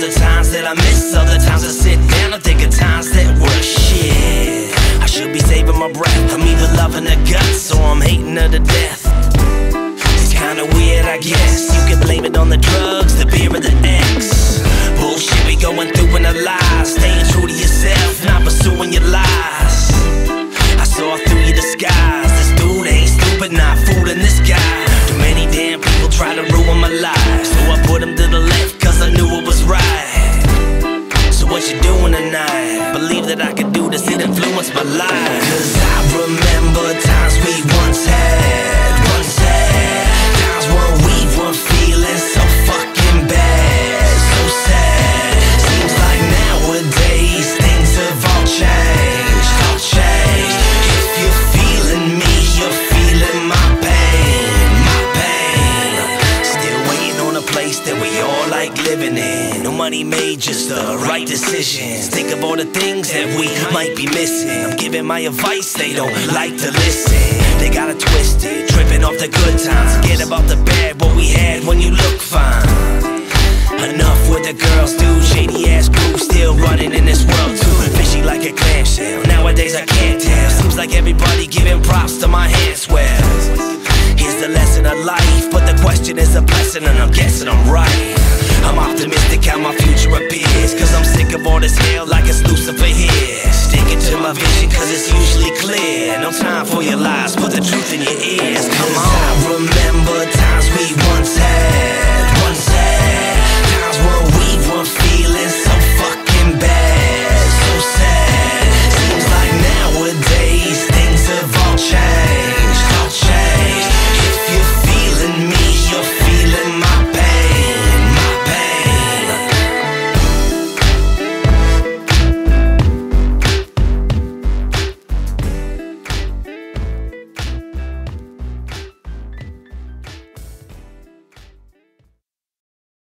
Those are times that I miss, other times I sit down and think of times that were shit. I should be saving my breath, I'm either loving her guts or I'm hating her to death. It's kinda weird, I guess. You can blame it on the drugs, the beer, or the ex. Bullshit we going through in our lives. Staying true to yourself, not pursuing your lies. I saw through your disguise. This dude ain't stupid, not fooling this guy. Too many damn people try to ruin my life, so I put him to the left cause I knew it was right. So what you doing tonight? Believe that I could do this, it influenced my life. Cause I remember times we once had, times when we were feeling so fucking bad, so sad. Seems like nowadays things have all changed, all changed. If you're feeling me, you're feeling my pain, my pain. Still waiting on a place that we all like living in. No money made, just the right decisions. Think of all the things that we might be missing. I'm giving my advice, they don't like to listen. They got it twisted, tripping off the good times. Forget about the bad, what we had when you look fine. Enough with the girls, dude. Shady ass crew still running in this world too. Fishy like a clamshell. Nowadays I can't tell. Seems like everybody giving props to my hands. Well, here's the lesson of life, but the question is a blessing, and I'm guessing I'm right. I'm optimistic how my future appears, cause I'm sick of all this hell like it's Lucifer here. Sticking to my vision cause it's usually clear. No time for your lies, put the truth in your ears. Come on. I remember times we once had,